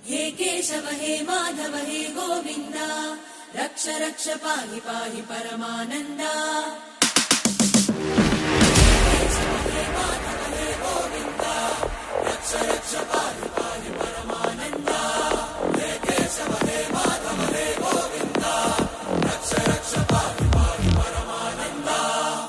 हे केशव हे माधव हे गोविन्द रक्ष रक्ष पाहि पाहि परमानन्दा। हे माधव हे गोविन्द रक्ष रक्ष पाहि पाहि परमानन्दा। हे केशव हे माधव हे गोविन्द रक्ष रक्ष पाहि पाहि परमानन्दा।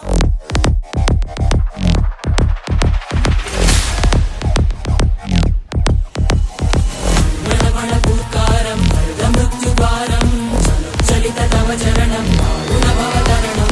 मणमणपूकारं मृत्युद्वारं चलित तव चरणं गुणभवतरणम्।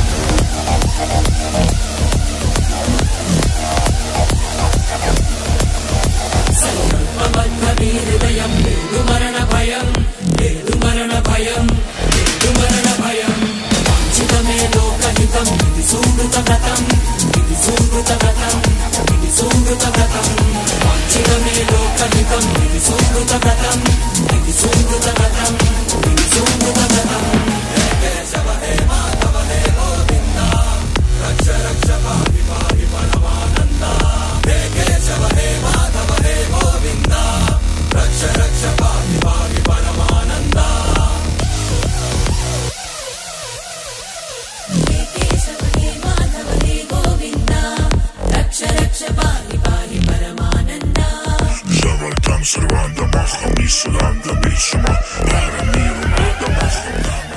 संकल्पबद्धहृदयं मृदुमरणभयं मृदुमरणभयं मृदुमरणभयं। वाञ्छितमे लोकहितं विधि सुहृतव्रतं विधि सुहृतव्रतं विधि सुहृतव्रतं। वाञ्छितमे लोकहितं विधि सुहृतव्रतं विधि सुहृतव्रतं विधि सुहृतव्रतं। हे केशव हे माधव हे गोविन्द रक्ष रक्ष पाहि पाहि परमानन्दा। हे केशव हे माधव हे गोविन्द रक्ष रक्ष पाहि पाहि परमानन्दा। हे केशव हे माधव हे गोविन्द रक्ष रक्ष पाहि पाहि परमानन्दा। Zawal tam serwanda macham, nisran da bitsma, para miru nada macham.